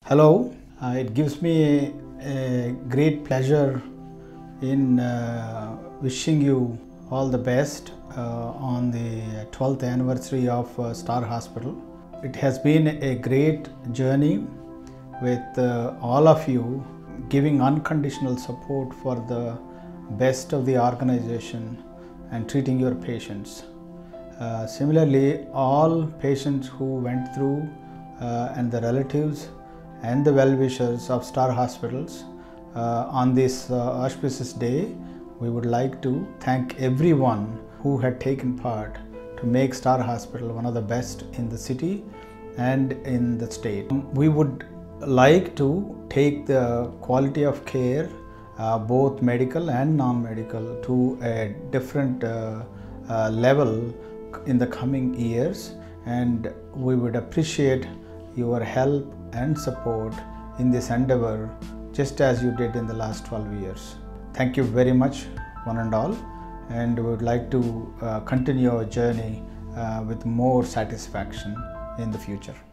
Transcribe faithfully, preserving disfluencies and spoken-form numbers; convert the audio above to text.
Hello, uh, it gives me a, a great pleasure in uh, wishing you all the best uh, on the twelfth anniversary of uh, Star Hospital. It has been a great journey with uh, all of you giving unconditional support for the best of the organization and treating your patients. Uh, similarly, all patients who went through uh, and the relatives and the well-wishers of Star Hospitals uh, on this uh, auspicious day, we would like to thank everyone who had taken part to make Star Hospital one of the best in the city and in the state. We would like to take the quality of care, uh, both medical and non-medical, to a different uh, uh, level in the coming years, and we would appreciate your help and support in this endeavor just as you did in the last twelve years. Thank you very much, one and all, and we would like to uh, continue our journey uh, with more satisfaction in the future.